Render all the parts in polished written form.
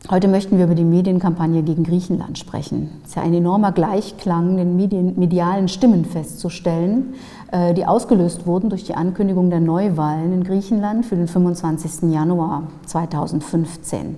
Heute möchten wir über die Medienkampagne gegen Griechenland sprechen. Es ist ja ein enormer Gleichklang, den medialen Stimmen festzustellen, die ausgelöst wurden durch die Ankündigung der Neuwahlen in Griechenland für den 25. Januar 2015.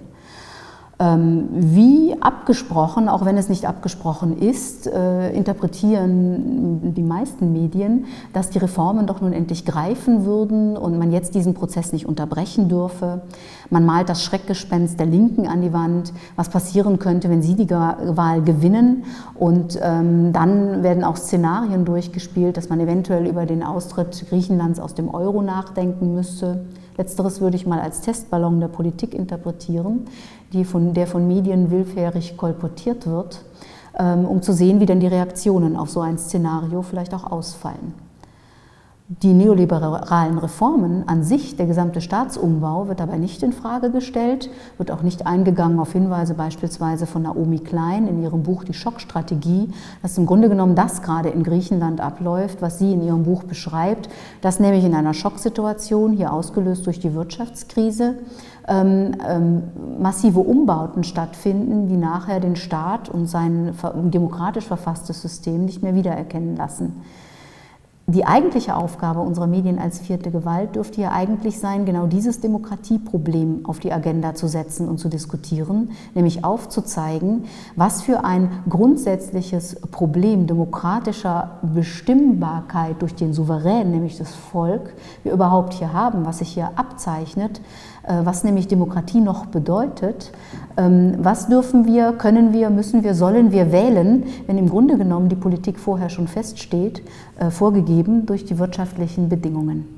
Wie abgesprochen, auch wenn es nicht abgesprochen ist, interpretieren die meisten Medien, dass die Reformen doch nun endlich greifen würden und man jetzt diesen Prozess nicht unterbrechen dürfe. Man malt das Schreckgespenst der Linken an die Wand, was passieren könnte, wenn sie die Wahl gewinnen. Und dann werden auch Szenarien durchgespielt, dass man eventuell über den Austritt Griechenlands aus dem Euro nachdenken müsste. Letzteres würde ich mal als Testballon der Politik interpretieren, der von Medien willfährig kolportiert wird, um zu sehen, wie denn die Reaktionen auf so ein Szenario vielleicht auch ausfallen. Die neoliberalen Reformen an sich, der gesamte Staatsumbau, wird dabei nicht in Frage gestellt, wird auch nicht eingegangen auf Hinweise beispielsweise von Naomi Klein in ihrem Buch Die Schockstrategie, dass im Grunde genommen das gerade in Griechenland abläuft, was sie in ihrem Buch beschreibt, dass nämlich in einer Schocksituation, hier ausgelöst durch die Wirtschaftskrise, massive Umbauten stattfinden, die nachher den Staat und sein demokratisch verfasstes System nicht mehr wiedererkennen lassen. Die eigentliche Aufgabe unserer Medien als vierte Gewalt dürfte ja eigentlich sein, genau dieses Demokratieproblem auf die Agenda zu setzen und zu diskutieren, nämlich aufzuzeigen, was für ein grundsätzliches Problem demokratischer Bestimmbarkeit durch den Souverän, nämlich das Volk, wir überhaupt hier haben, was sich hier abzeichnet, was nämlich Demokratie noch bedeutet. Was dürfen wir, können wir, müssen wir, sollen wir wählen, wenn im Grunde genommen die Politik vorher schon feststeht, vorgegeben durch die wirtschaftlichen Bedingungen.